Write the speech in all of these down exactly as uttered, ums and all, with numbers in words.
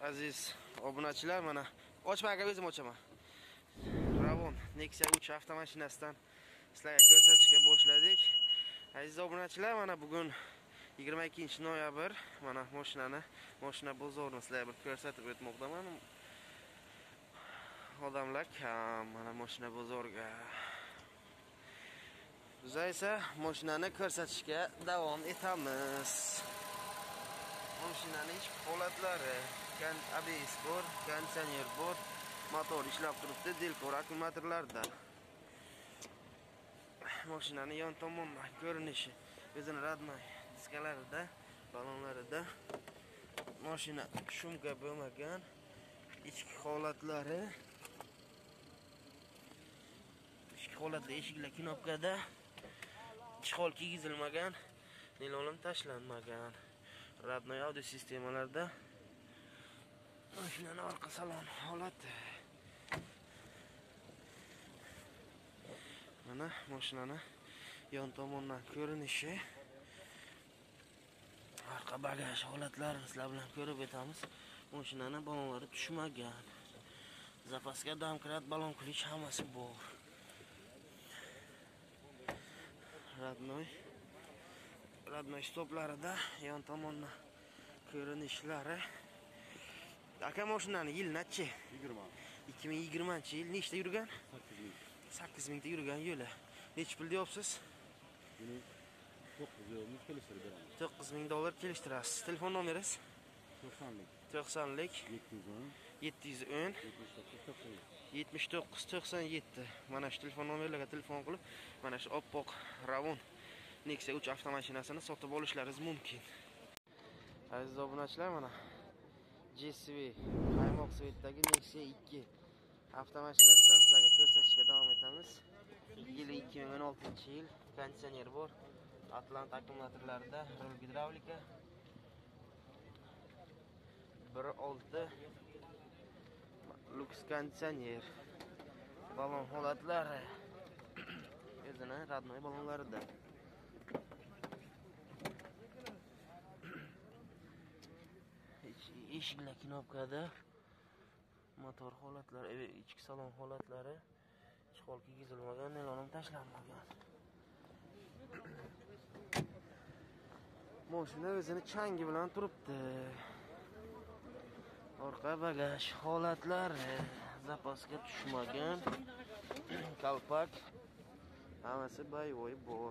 Aziz obunachilar, mana ochmaga o'zim ochaman. Ravon Nexia uch avtomashinasidan sizlarga ko'rsatishga boshladik. Aziz obunachilar, mana bugun yigirma ikkinchi noyabr, mana mashinani, mashina bozorini sizlarga bir ko'rsatib o'tmoqdaman. Odamlar kam mana mashina bozorga. Biz esa mashinani ko'rsatishga davom etamiz. Mashinaning ichki holatlari, kan A B S bor, konditsioner bor, motor ishlab turibdi, delkor akkumulyatorlarda. Mashinaning yon tomondan ko'rinishi, o'zini radnoy diskalarida, balonlarida. Mashina shumka bo'lmagan, ichki holatlari, ichki holatda eshiklar knopkada, chihol kiygizilmagan, nilon tashlanmagan. Radnoy audio sistemalarda. Mashinaning orqa salon holati. Mana mashinani yon tomondan ko'rinishi. Orqa bagaj holatlarini sizlar bilan ko'rib o'tamiz. Mashinaning balonlari tushmagan. Zapaska domkrat, balon kulich hammasi bor. Radnoy Radnoy stoplarida yon tomondan ko'rinishlari. Aka mashinani yil nechi? yigirma. ikki ming yigirmanchi yil nechta yurgan? sakkiz ming. sakkiz ming ta yurgan yo'li. Nech pul deyapsiz? Buni to'qqiz ming kelishtirib beramiz. to'qqiz ming dollar kelishtirasiz. Telefon nomeringiz? to'qsonlik. to'qsonlik yetti yuz o'n. yetti yuz o'n yetmish to'qqiz to'qson yetti. Mana shu telefon nomerlarga telefon qilib, mana shu oppoq Ravon Nexia uch avtomashinasini sotib olishlaringiz mumkin. Aziz obunachilar, mana J S V qaymoq svetdagi Nexia ikki avtomashinasidan sizlarga ko'rsatishga davom etamiz. Yili ikki ming o'n oltinchi yil, konditsioner bor, Atlant akkumulyatorlarida, rul gidravlika, bir olti Lux konditsioner, balon holatlari, o'zini radnoy balonlarida. Eshiklar knopkada, motor holatlari, ichki salon holatlari, chihol kiygizilmagan, nilon tashlanmagan. Mashina o'zini changi bilan turibdi. Orqa bagaj holatlari, zapaska tushmagan, kalpak hammasi boyoy bor.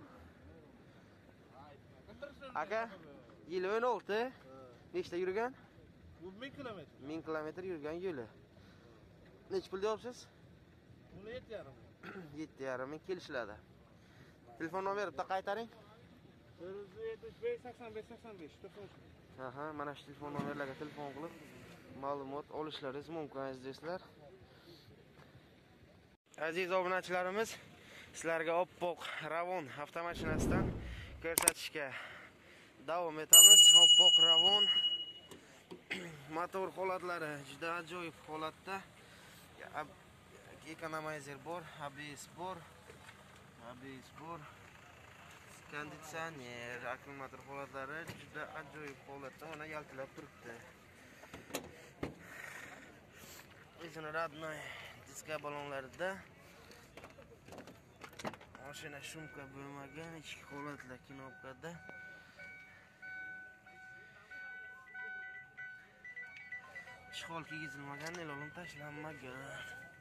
Aka, yil o'n olti, nechta yurgan? ming kilometr. ming kilometr yurgan yo'li. Nech pul deyapsiz? Buni yetti yarim. yetti yarim ming kelishiladi. Telefon nomerini qaytaring. bir yuz yetmish besh sakson besh sakson besh. Aha, mana shu telefon nomerlarga telefon qilib ma'lumot olishlaringiz mumkin azizlar. Aziz obunachilarimiz, sizlarga oppoq Ravon avtomashinasidan ko'rsatishga davom etamiz. Oppoq Ravon motor holatlari juda ajoyib holatda. Economizer bor, A B S bor, A B S bor. Konditsioner, akkumulyator holatlari juda ajoyib holatda, mana yaltilab turibdi. O'zini radnoy diska balonlarida. Mashina shumka bo'lmagan, ichki holatlar knopkada. Chihol kiygizilmagan, nilon tashlanmagan.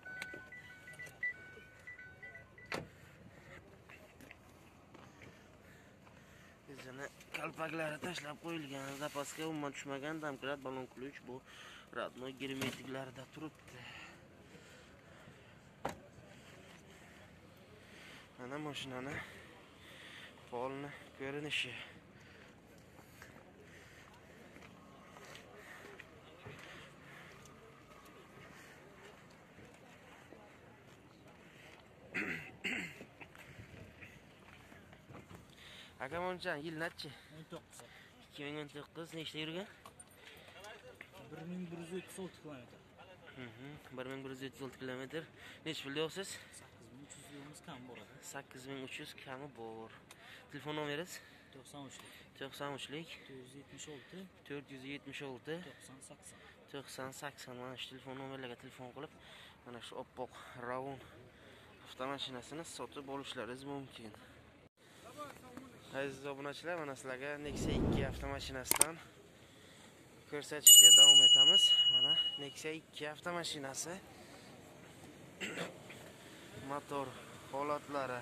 O'zini kalpaklari tashlab qo'yilgan, zapaska umuman tushmagan, domkrat, balon kulich bu radnoy germetiklarida turibdi. Mana mashinani polni ko'rinishi. Aka monjan yil nechi? o'n to'qqiz. ikki ming o'n to'qqiz nechta yurgan? bir ming bir yuz o'ttiz olti kilometr. Mhm, bir ming bir yuz o'ttiz olti kilometr. Nech pul deyapsiz? sakkiz ming uch yuz yilimiz kam bor edi. sakkiz ming uch yuz kami bor. Telefon nomeringiz? to'qson uchlik. to'qson uchlik to'rt yuz yetmish olti. to'rt yuz yetmish olti to'qson sakson. to'qson sakson mana shu telefon nomerlarga telefon qilib, mana shu oppoq Ravon avtomashinasini sotib olishlaringiz mumkin. Aziz obunachilar, mana sizlarga Nexia ikki avtomashinasidan ko'rsatishga davom etamiz. Mana Nexia ikki avtomashinasi motor holatlari,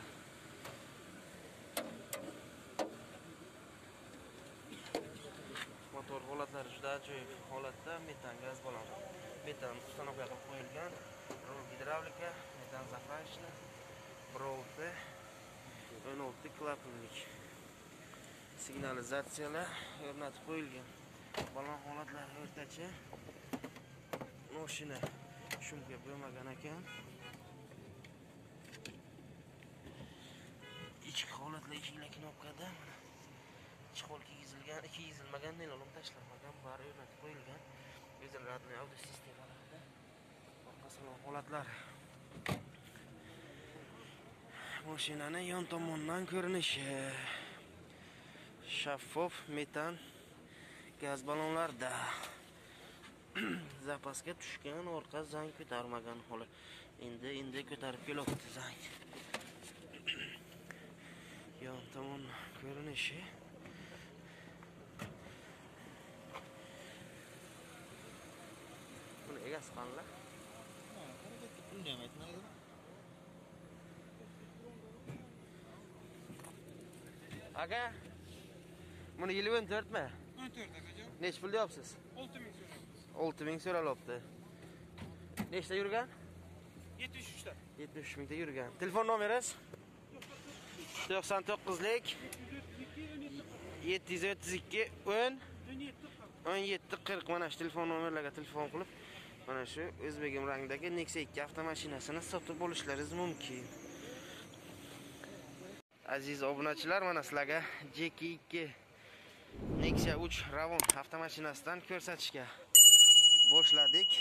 motor holatlari juda ajoyib holatda. Metan gaz balon, metan ustanovka qilib qo'yilgan, rul gidravlika, metan zapravочный, brolti, o'n olti klapanlik, signalizatsiyalar o'rnatib qo'yilgan. Balon holatlari o'rtacha. Mashina shumga bo'lmagan ekan. Ichki holatlar, eshiklar knopkada. Chqol kiygizilgan, kiygizilmagan, nelolim tashlanmagan, bari o'rnatib qo'yilgan. O'zini radniy audio sistemalarida orqa salon holatlari. Mashinaning yon tomondan ko'rinishi shaffof metan gaz balonlarda. Zapasga tushgan, orqa zang ko'tarmagan holat. Endi endi ko'tarib kelyapti zang. Yon tomon ko'rinishi buni egasi qanlar? Ha, harakatga pulni ham aytmaydi. Aka, buni yili o'n to'rt mi? o'n to'rt akajon. Nech pul deyapsiz? olti ming so'rayapmiz. olti ming so'ralibdi. Nechta yurgan? yetmish uch ta. yetmish uch mingta yurgan. Telefon nomeringiz? to'qson to'qqizlik yetti yuz o'ttiz ikki o'n o'n yetti qirq. Mana shu telefon nomerlarga telefon qilib, mana shu o'zbegim rangdagi Nexia ikki avtomashinasini sotib olishlaringiz mumkin. Aziz obunachilar, mana sizlarga J K ikki Nexia uch Ravon avtomashinasidan ko'rsatishga boshladik.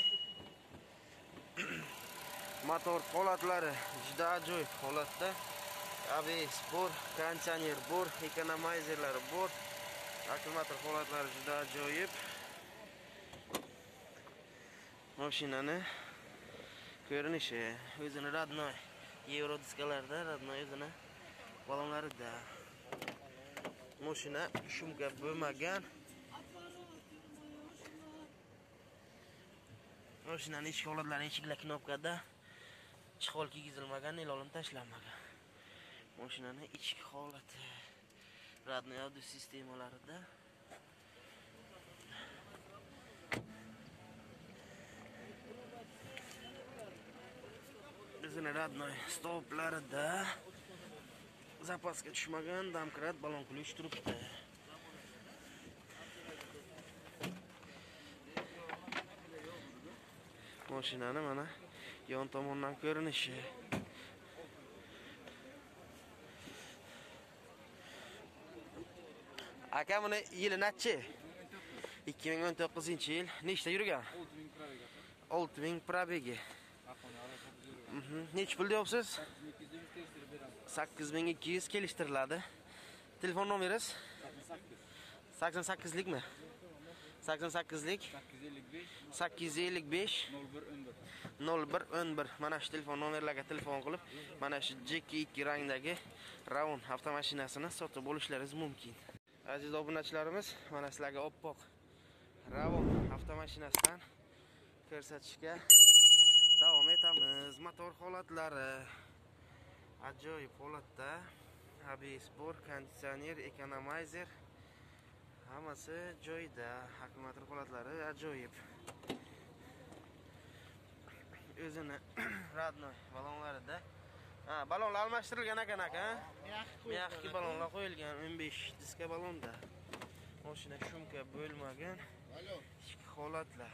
Motor holatlari juda ajoyib holatda. A B S bor, konditsioner bor, ekonomizerlar bor. Akkumulyator holatlari juda ajoyib. Mashinani ko'rinishi o'zini radnoy Euro diskalarda, radnoy o'zini balonlarida. Mashina shumga bo'lmagan. Mashinaning ichki holatlari, eshiklar knopkada, chqol kiygizilmagan, nelolim tashlanmagan. Mashinaning ichki holati radniy audio sistemalarida. O'zini radnoy stoplarida. Zapasga tushmagan, damkrat, balon ключ turibdi. Mashinani mana yon tomondan ko'rinishi. Aka, buni yili nechi? ikki ming o'n to'qqizinchi yil. Nechta yurgan? olti ming probegi. Mhm. Nech pul deyapsiz? sakkiz ming ikki yuz kelishtiriladi. Telefon nomeringiz? sakson sakkizlikmi? sakson sakkizlik sakkiz yuz ellik besh nol bir o'n bir. Mana shu telefon nomerlarga telefon qilib, mana shu J K ikki rangdagi Ravon avtomashinasini sotib olishlaringiz mumkin. Aziz obunachilarimiz, mana sizlarga oppoq Ravon avtomashinasidan ko'rsatishga davom etamiz. Motor holatlari ajoyib holatda. A B S bor, konditsioner, ekonomizer hammasi joyida. Akkumulyator holatlari ajoyib. O'zini radnoy balonlarida. Ha, balonlar almashtirilgan ekan aka. Yaxki balonlar qo'yilgan, o'n besh diska balonda. Mashina shumka bo'lmagan. Ichki holatlar.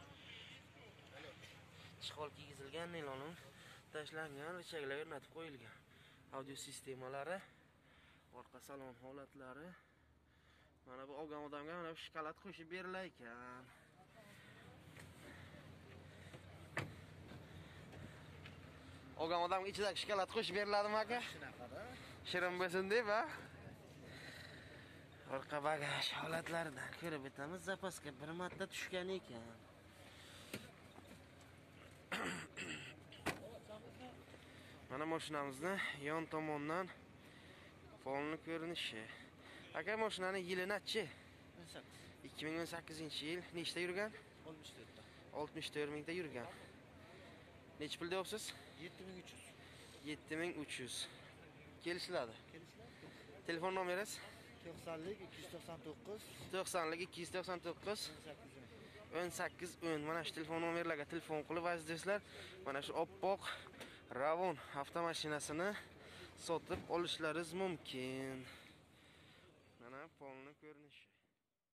Chqol kiygizilgan, nelonim tashlangan, richaglar o'rnatib qo'yilgan. Audio sistemalari, orqa salon holatlari. Mana bu olgan odamga mana bu shokolad qo'shib berilar ekan. Olgan odamga ichidagi shokolad qo'shib beriladimi aka? Shunaqada. Shirin bo'lsin deb, ha? Orqa bagaj holatlaridan ko'rib o'tamiz. Zapasga bir marta tushgan ekan. Mana mashinamizni yon tomondan fonli ko'rinishi. Aka, mashinaning yili nechi? o'n sakkiz. ikki ming o'n sakkizinchi yil. Nechta yurgan? oltmish to'rtta. oltmish to'rt mingta yurgan. Necha pul deyapsiz? yetti ming uch yuz. yetti ming uch yuz. Kelishiladi. Kelishlar? Telefon nomeringiz? to'qsonlik ikki yuz to'qson to'qqiz to'qsonlik ikki yuz to'qson to'qqiz o'n sakkiz o'n. Mana shu telefon nomerlarga telefon qilib aziz do'stlar, mana shu oppoq Ravon avtomashinasini sotib olishlaringiz mumkin. Mana polni ko'rinishi.